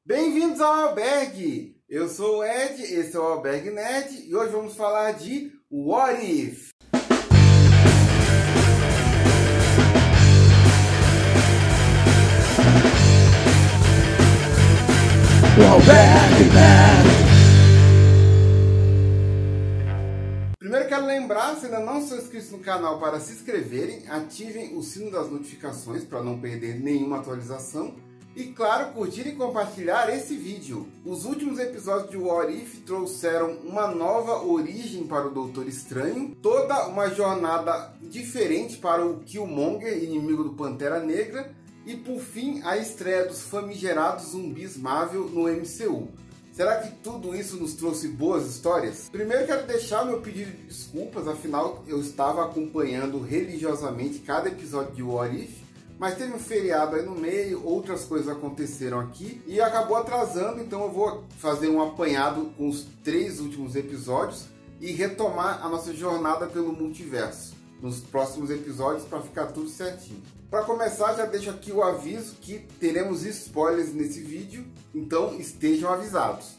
Bem-vindos ao Albergue! Eu sou o Ed, esse é o Albergue Nerd e hoje vamos falar de What If? O Albergue Nerd! Primeiro quero lembrar, se ainda não são inscritos no canal, para se inscreverem, ativem o sino das notificações para não perder nenhuma atualização. E claro, curtir e compartilhar esse vídeo. Os últimos episódios de What If trouxeram uma nova origem para o Doutor Estranho, toda uma jornada diferente para o Killmonger, inimigo do Pantera Negra, e por fim a estreia dos famigerados zumbis Marvel no MCU. Será que tudo isso nos trouxe boas histórias? Primeiro quero deixar meu pedido de desculpas, afinal eu estava acompanhando religiosamente cada episódio de What If, mas teve um feriado aí no meio, outras coisas aconteceram aqui e acabou atrasando, então eu vou fazer um apanhado com os 3 últimos episódios e retomar a nossa jornada pelo multiverso nos próximos episódios para ficar tudo certinho. Para começar, já deixo aqui o aviso que teremos spoilers nesse vídeo, então estejam avisados.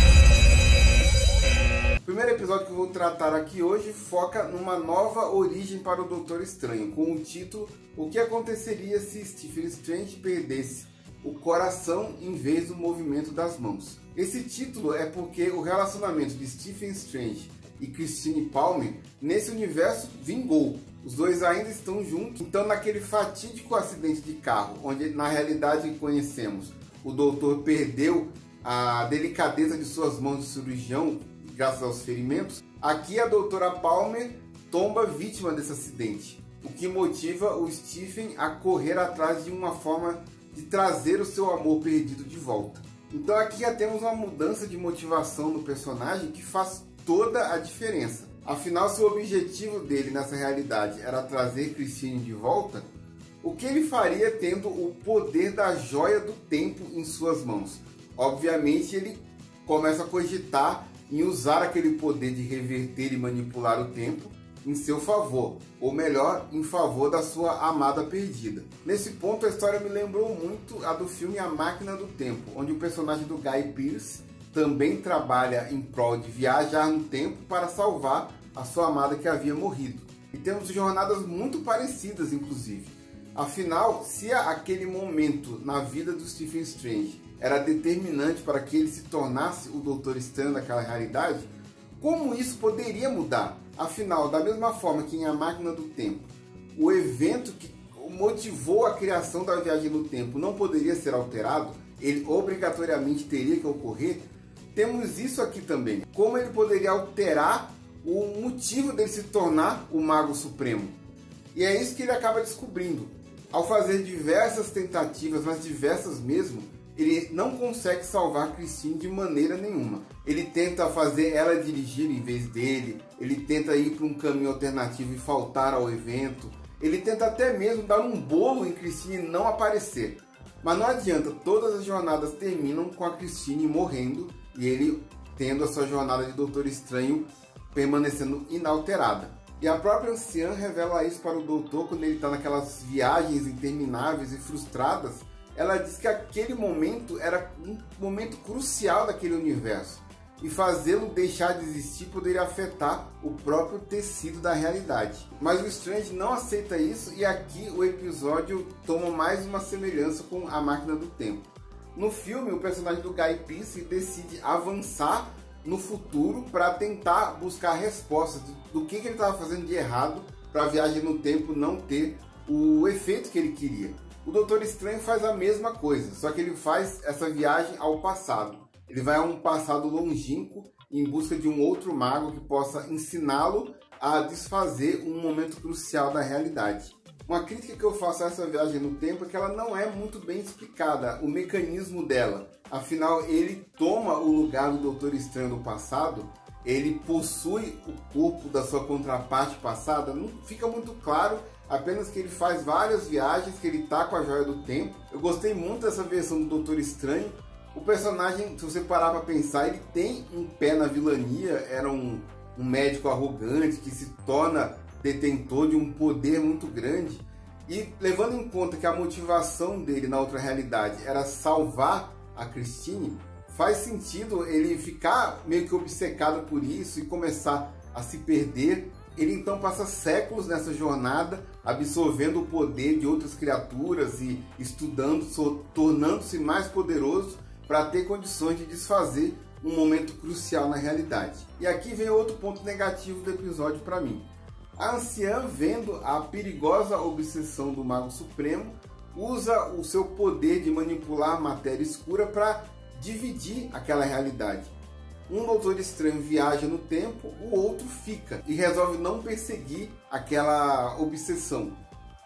O primeiro episódio que eu vou tratar aqui hoje foca numa nova origem para o Doutor Estranho, com o título O que aconteceria se Stephen Strange perdesse o coração em vez do movimento das mãos. Esse título é porque o relacionamento de Stephen Strange e Christine Palmer nesse universo vingou. Os dois ainda estão juntos, então naquele fatídico acidente de carro, onde na realidade conhecemos, o doutor perdeu a delicadeza de suas mãos de cirurgião graças aos ferimentos, aqui a doutora Palmer tomba vítima desse acidente, o que motiva o Stephen a correr atrás de uma forma de trazer o seu amor perdido de volta. Então aqui já temos uma mudança de motivação no personagem que faz toda a diferença. Afinal, se o objetivo dele nessa realidade era trazer Christine de volta, o que ele faria tendo o poder da joia do tempo em suas mãos? Obviamente ele começa a cogitar em usar aquele poder de reverter e manipular o tempo em seu favor, ou melhor, em favor da sua amada perdida. Nesse ponto a história me lembrou muito a do filme A Máquina do Tempo, onde o personagem do Guy Pearce também trabalha em prol de viajar no tempo para salvar a sua amada que havia morrido. E temos jornadas muito parecidas, inclusive. Afinal, se aquele momento na vida do Stephen Strange era determinante para que ele se tornasse o Doutor Estranho daquela realidade, como isso poderia mudar? Afinal, da mesma forma que em A Máquina do Tempo, o evento que motivou a criação da viagem no tempo não poderia ser alterado, ele obrigatoriamente teria que ocorrer, temos isso aqui também. Como ele poderia alterar o motivo dele se tornar o Mago Supremo? E é isso que ele acaba descobrindo. Ao fazer diversas tentativas, mas diversas mesmo, ele não consegue salvar Christine de maneira nenhuma. Ele tenta fazer ela dirigir em vez dele, ele tenta ir para um caminho alternativo e faltar ao evento, ele tenta até mesmo dar um bolo em Christine e não aparecer. Mas não adianta, todas as jornadas terminam com a Christine morrendo e ele tendo a sua jornada de Doutor Estranho permanecendo inalterada. E a própria anciã revela isso para o doutor quando ele está naquelas viagens intermináveis e frustradas. Ela diz que aquele momento era um momento crucial daquele universo e fazê-lo deixar de existir poderia afetar o próprio tecido da realidade. Mas o Strange não aceita isso e aqui o episódio toma mais uma semelhança com A Máquina do Tempo. No filme, o personagem do Guy Pearce decide avançar no futuro para tentar buscar respostas do que ele estava fazendo de errado para a viagem no tempo não ter o efeito que ele queria. O Doutor Estranho faz a mesma coisa, só que ele faz essa viagem ao passado. Ele vai a um passado longínquo em busca de um outro mago que possa ensiná-lo a desfazer um momento crucial da realidade. Uma crítica que eu faço a essa viagem no tempo é que ela não é muito bem explicada, o mecanismo dela. Afinal, ele toma o lugar do Doutor Estranho do passado, ele possui o corpo da sua contraparte passada, não fica muito claro, apenas que ele faz várias viagens, que ele tá com a joia do tempo. Eu gostei muito dessa versão do Doutor Estranho. O personagem, se você parar para pensar, ele tem um pé na vilania, era um médico arrogante que se torna detentor de um poder muito grande. E levando em conta que a motivação dele na outra realidade era salvar a Christine, faz sentido ele ficar meio que obcecado por isso e começar a se perder. Ele então passa séculos nessa jornada, absorvendo o poder de outras criaturas e estudando, tornando-se mais poderoso para ter condições de desfazer um momento crucial na realidade. E aqui vem outro ponto negativo do episódio para mim. A anciã, vendo a perigosa obsessão do Mago Supremo, usa o seu poder de manipular matéria escura para dividir aquela realidade. Um Doutor Estranho viaja no tempo, o outro fica e resolve não perseguir aquela obsessão.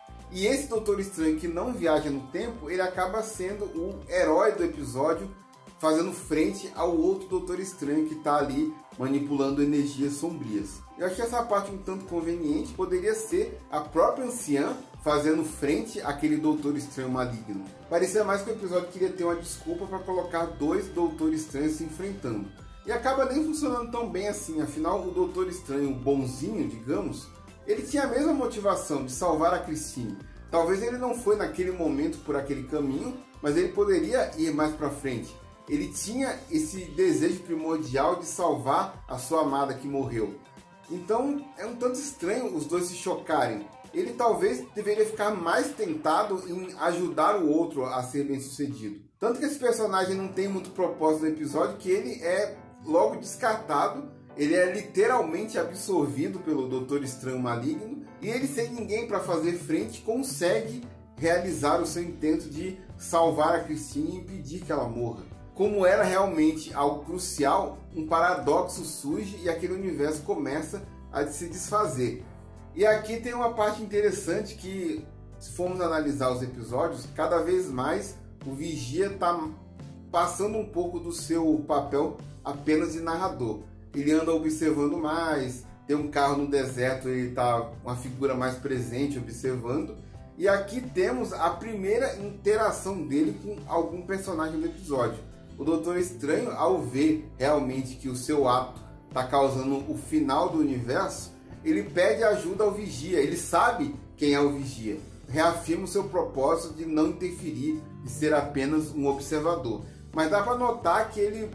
E esse Doutor Estranho que não viaja no tempo, ele acaba sendo o herói do episódio, fazendo frente ao outro Doutor Estranho que está ali manipulando energias sombrias. Eu achei essa parte um tanto conveniente, poderia ser a própria anciã fazendo frente àquele Doutor Estranho maligno. Parecia mais que o episódio queria ter uma desculpa para colocar dois Doutores Estranhos se enfrentando. E acaba nem funcionando tão bem assim, afinal o Doutor Estranho bonzinho, digamos, ele tinha a mesma motivação de salvar a Christine. Talvez ele não foi naquele momento por aquele caminho, mas ele poderia ir mais para frente. Ele tinha esse desejo primordial de salvar a sua amada que morreu. Então é um tanto estranho os dois se chocarem. Ele talvez deveria ficar mais tentado em ajudar o outro a ser bem sucedido. Tanto que esse personagem não tem muito propósito no episódio, que ele é logo descartado. Ele é literalmente absorvido pelo Doutor Estranho maligno. E ele, sem ninguém para fazer frente, consegue realizar o seu intento de salvar a Christine e impedir que ela morra. Como era realmente algo crucial, um paradoxo surge e aquele universo começa a se desfazer. E aqui tem uma parte interessante que, se formos analisar os episódios, cada vez mais o Vigia está passando um pouco do seu papel apenas de narrador. Ele anda observando mais, tem um carro no deserto, ele está uma figura mais presente observando. E aqui temos a primeira interação dele com algum personagem do episódio. O Doutor Estranho, ao ver realmente que o seu ato está causando o final do universo, ele pede ajuda ao Vigia. Ele sabe quem é o Vigia. Reafirma o seu propósito de não interferir, de ser apenas um observador. Mas dá para notar que ele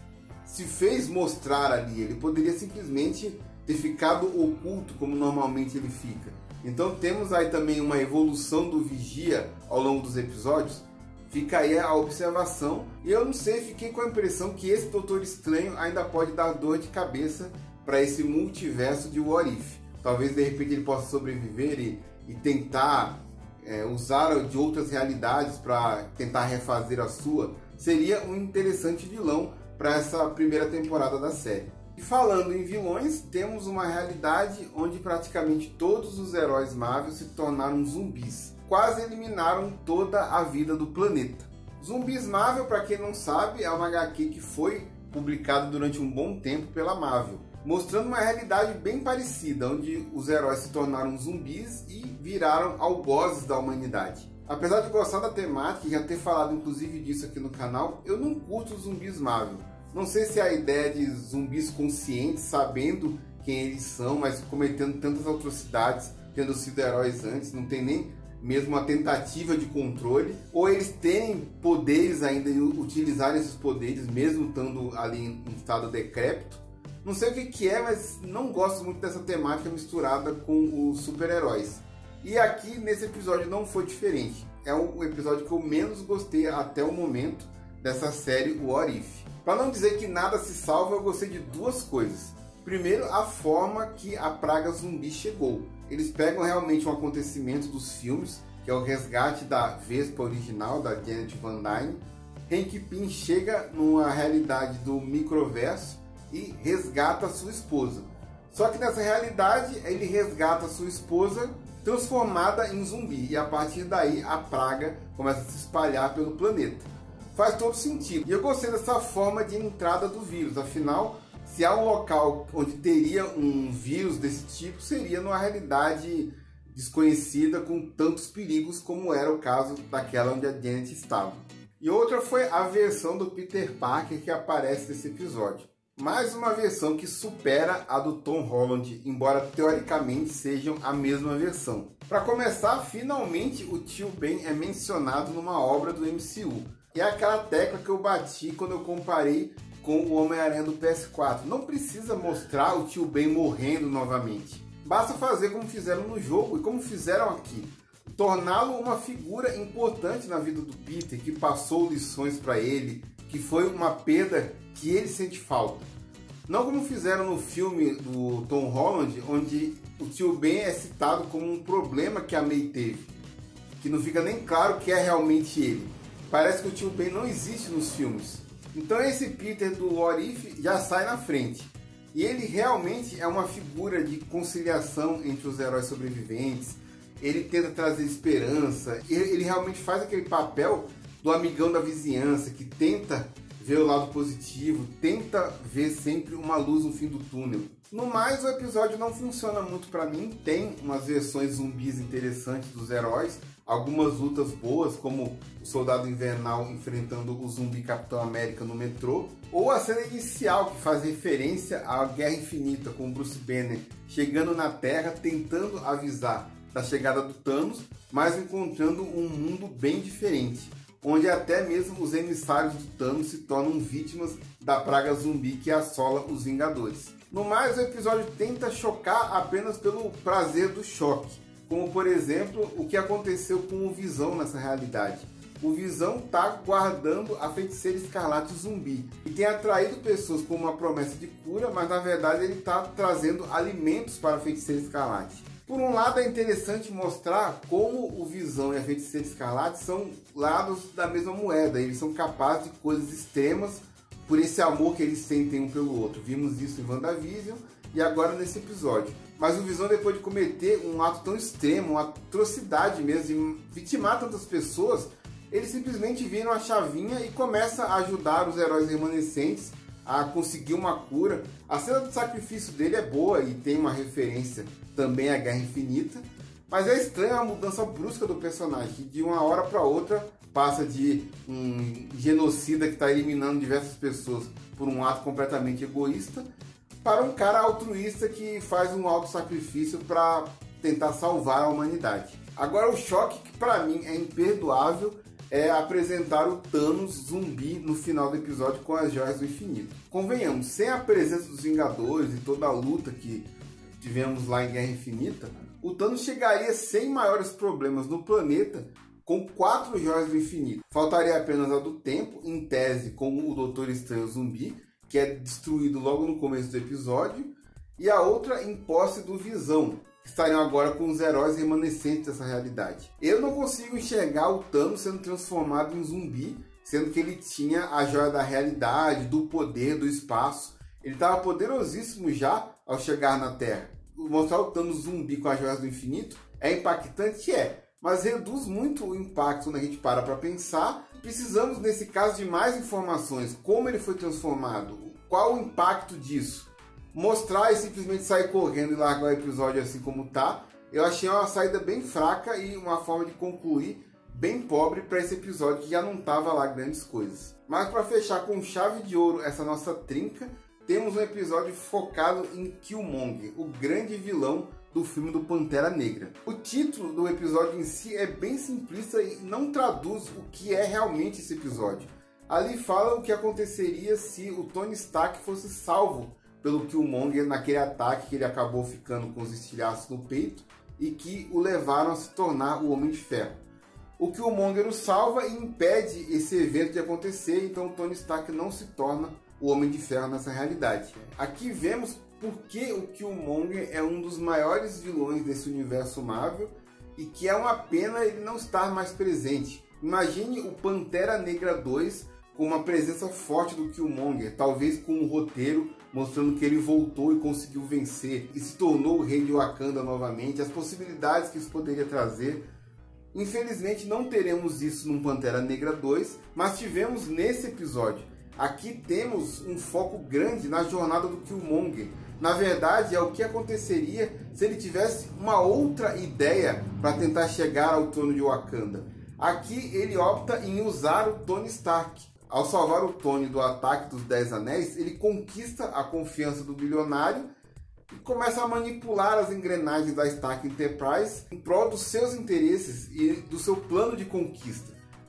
se fez mostrar ali. Ele poderia simplesmente ter ficado oculto, como normalmente ele fica. Então temos aí também uma evolução do Vigia ao longo dos episódios. Fica aí a observação. E eu não sei, fiquei com a impressão que esse Doutor Estranho ainda pode dar dor de cabeça para esse multiverso de What If. Talvez de repente ele possa sobreviver e tentar usar de outras realidades para tentar refazer a sua. Seria um interessante vilão para essa primeira temporada da série. E falando em vilões, temos uma realidade onde praticamente todos os heróis Marvel se tornaram zumbis. Quase eliminaram toda a vida do planeta. Zumbis Marvel, para quem não sabe, é uma HQ que foi publicada durante um bom tempo pela Marvel, mostrando uma realidade bem parecida, onde os heróis se tornaram zumbis e viraram algozes da humanidade. Apesar de gostar da temática e já ter falado inclusive disso aqui no canal, eu não curto os zumbis Marvel. Não sei se é a ideia de zumbis conscientes, sabendo quem eles são, mas cometendo tantas atrocidades, tendo sido heróis antes, não tem nem mesmo uma tentativa de controle, ou eles têm poderes ainda e utilizarem esses poderes mesmo estando ali em estado decrépito. Não sei o que é, mas não gosto muito dessa temática misturada com os super-heróis. E aqui nesse episódio não foi diferente. É o episódio que eu menos gostei até o momento dessa série What If. Para não dizer que nada se salva, eu gostei de duas coisas. Primeiro, a forma que a praga zumbi chegou. Eles pegam realmente um acontecimento dos filmes, que é o resgate da Vespa original, da Janet Van Dyne. Hank Pym chega numa realidade do microverso e resgata sua esposa. Só que nessa realidade, ele resgata sua esposa transformada em zumbi. E a partir daí, a praga começa a se espalhar pelo planeta. Faz todo sentido. E eu gostei dessa forma de entrada do vírus. Afinal, se há um local onde teria um vírus desse tipo, seria numa realidade desconhecida com tantos perigos como era o caso daquela onde a Janet estava. E outra foi a versão do Peter Parker que aparece nesse episódio. Mais uma versão que supera a do Tom Holland, embora teoricamente sejam a mesma versão. Para começar, finalmente o Tio Ben é mencionado numa obra do MCU. E é aquela tecla que eu bati quando eu comparei com o Homem-Aranha do PS4. Não precisa mostrar o Tio Ben morrendo novamente. Basta fazer como fizeram no jogo e como fizeram aqui. Torná-lo uma figura importante na vida do Peter, que passou lições para ele, que foi uma perda que ele sente falta. Não como fizeram no filme do Tom Holland, onde o Tio Ben é citado como um problema que a May teve, que não fica nem claro que é realmente ele. Parece que o Tio Ben não existe nos filmes. Então esse Peter do What If já sai na frente. E ele realmente é uma figura de conciliação entre os heróis sobreviventes. Ele tenta trazer esperança. Ele realmente faz aquele papel do amigão da vizinhança, que tenta ver o lado positivo, tenta ver sempre uma luz no fim do túnel. No mais, o episódio não funciona muito para mim. Tem umas versões zumbis interessantes dos heróis, algumas lutas boas, como o Soldado Invernal enfrentando o zumbi Capitão América no metrô, ou a cena inicial que faz referência à Guerra Infinita, com Bruce Banner chegando na Terra tentando avisar da chegada do Thanos, mas encontrando um mundo bem diferente, onde até mesmo os emissários do Thanos se tornam vítimas da praga zumbi que assola os Vingadores. No mais, o episódio tenta chocar apenas pelo prazer do choque, como por exemplo o que aconteceu com o Visão nessa realidade. O Visão está guardando a Feiticeira Escarlate zumbi e tem atraído pessoas com uma promessa de cura, mas na verdade ele está trazendo alimentos para a Feiticeira Escarlate. Por um lado, é interessante mostrar como o Visão e a Feiticeira Escarlate são lados da mesma moeda. Eles são capazes de coisas extremas por esse amor que eles sentem um pelo outro. Vimos isso em WandaVision e agora nesse episódio. Mas o Visão, depois de cometer um ato tão extremo, uma atrocidade mesmo, de vitimar tantas pessoas, ele simplesmente vira uma chavinha e começa a ajudar os heróis remanescentes a conseguir uma cura. A cena do sacrifício dele é boa e tem uma referência também à Guerra Infinita, mas é estranha a mudança brusca do personagem, que de uma hora para outra passa de um genocida que está eliminando diversas pessoas por um ato completamente egoísta, para um cara altruísta que faz um auto-sacrifício para tentar salvar a humanidade. Agora, o choque que para mim é imperdoável é apresentar o Thanos zumbi no final do episódio com as Joias do Infinito. Convenhamos, sem a presença dos Vingadores e toda a luta que tivemos lá em Guerra Infinita, o Thanos chegaria sem maiores problemas no planeta com 4 Joias do Infinito. Faltaria apenas a do Tempo, em tese como o Doutor Estranho zumbi, que é destruído logo no começo do episódio, e a outra em posse do Visão, que estariam agora com os heróis remanescentes dessa realidade. Eu não consigo enxergar o Thanos sendo transformado em zumbi, sendo que ele tinha a Joia da Realidade, do poder, do espaço. Ele estava poderosíssimo já ao chegar na Terra. Mostrar o Thanos zumbi com as Joias do Infinito é impactante? É, mas reduz muito o impacto quando a gente para pensar. Precisamos, nesse caso, de mais informações. Como ele foi transformado? Qual o impacto disso? Mostrar e simplesmente sair correndo e largar o episódio assim como tá, eu achei uma saída bem fraca e uma forma de concluir bem pobre para esse episódio que já não tava lá grandes coisas. Mas para fechar com chave de ouro essa nossa trinca, temos um episódio focado em Killmonger, o grande vilão do filme do Pantera Negra. O título do episódio em si é bem simplista e não traduz o que é realmente esse episódio. Ali fala o que aconteceria se o Tony Stark fosse salvo pelo Killmonger naquele ataque que ele acabou ficando com os estilhaços no peito e que o levaram a se tornar o Homem de Ferro. O Killmonger o salva e impede esse evento de acontecer, então o Tony Stark não se torna o Homem de Ferro nessa realidade. Aqui vemos por que o Killmonger é um dos maiores vilões desse universo Marvel e que é uma pena ele não estar mais presente. Imagine o Pantera Negra 2 com uma presença forte do Killmonger, talvez com um roteiro mostrando que ele voltou e conseguiu vencer e se tornou o rei de Wakanda novamente, as possibilidades que isso poderia trazer. Infelizmente não teremos isso no Pantera Negra 2, mas tivemos nesse episódio. Aqui temos um foco grande na jornada do Killmonger. Na verdade, é o que aconteceria se ele tivesse uma outra ideia para tentar chegar ao trono de Wakanda. Aqui ele opta em usar o Tony Stark. Ao salvar o Tony do ataque dos 10 Anéis, ele conquista a confiança do bilionário e começa a manipular as engrenagens da Stark Enterprise em prol dos seus interesses e do seu plano de conquista.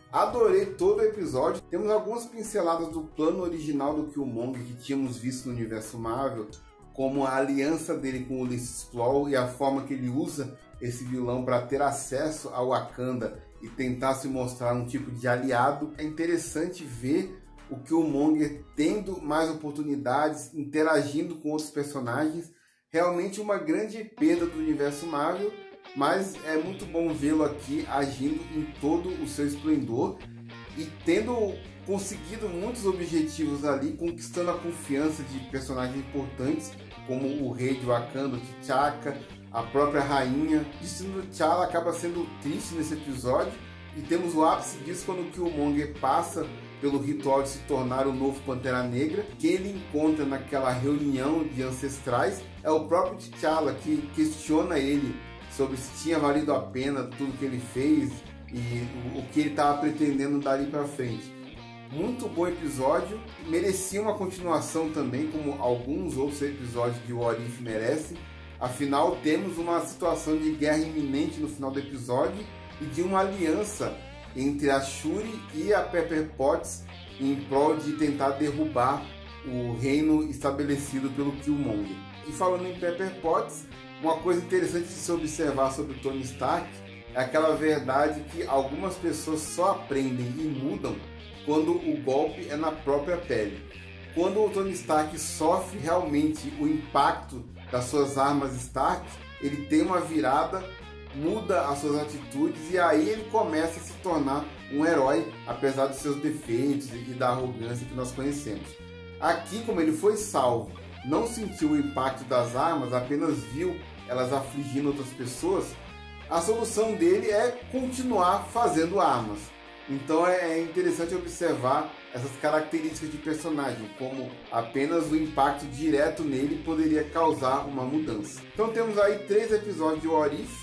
Adorei todo o episódio. Temos algumas pinceladas do plano original do Killmonger que tínhamos visto no universo Marvel, como a aliança dele com o Ulysses Klaue e a forma que ele usa esse vilão para ter acesso ao Wakanda e tentar se mostrar um tipo de aliado. É interessante ver o Killmonger tendo mais oportunidades, interagindo com outros personagens. Realmente uma grande perda do universo Marvel, mas é muito bom vê-lo aqui agindo em todo o seu esplendor e tendo conseguido muitos objetivos ali, conquistando a confiança de personagens importantes como o rei de Wakanda, T'Chaka, a própria rainha. O destino do T'Challa acaba sendo triste nesse episódio e temos o ápice disso quando o Killmonger passa pelo ritual de se tornar o novo Pantera Negra. Quem ele encontra naquela reunião de ancestrais é o próprio T'Challa, que questiona ele sobre se tinha valido a pena tudo que ele fez e o que ele estava pretendendo dali para frente. Muito bom episódio, merecia uma continuação também, como alguns outros episódios de What If merecem. Afinal, temos uma situação de guerra iminente no final do episódio e de uma aliança entre a Shuri e a Pepper Potts em prol de tentar derrubar o reino estabelecido pelo Killmonger. E falando em Pepper Potts, uma coisa interessante de se observar sobre o Tony Stark é aquela verdade que algumas pessoas só aprendem e mudam quando o golpe é na própria pele. Quando o Tony Stark sofre realmente o impacto das suas armas Stark, ele tem uma virada, muda as suas atitudes e aí ele começa a se tornar um herói, apesar dos seus defeitos e da arrogância que nós conhecemos. Aqui, como ele foi salvo, não sentiu o impacto das armas, apenas viu elas afligindo outras pessoas, a solução dele é continuar fazendo armas. Então é interessante observar essas características de personagem, como apenas o impacto direto nele poderia causar uma mudança. Então temos aí 3 episódios de What If,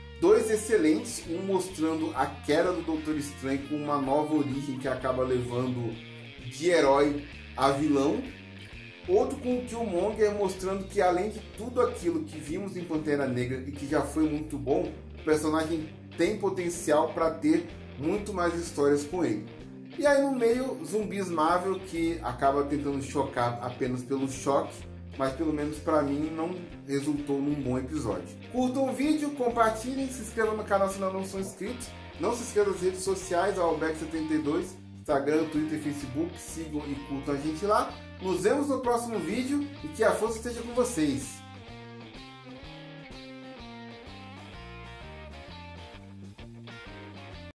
2 excelentes, um mostrando a queda do Doutor Estranho com uma nova origem que acaba levando de herói a vilão, outro com o Killmonger mostrando que além de tudo aquilo que vimos em Pantera Negra e que já foi muito bom, o personagem tem potencial para ter muito mais histórias com ele. E aí no meio, zumbis Marvel, que acaba tentando chocar apenas pelo choque, mas pelo menos para mim não resultou num bom episódio. Curtam o vídeo, compartilhem, se inscrevam no canal se não são inscritos. Não se inscrevam nas redes sociais, Albeck72, Instagram, Twitter e Facebook. Sigam e curtam a gente lá. Nos vemos no próximo vídeo e que a força esteja com vocês.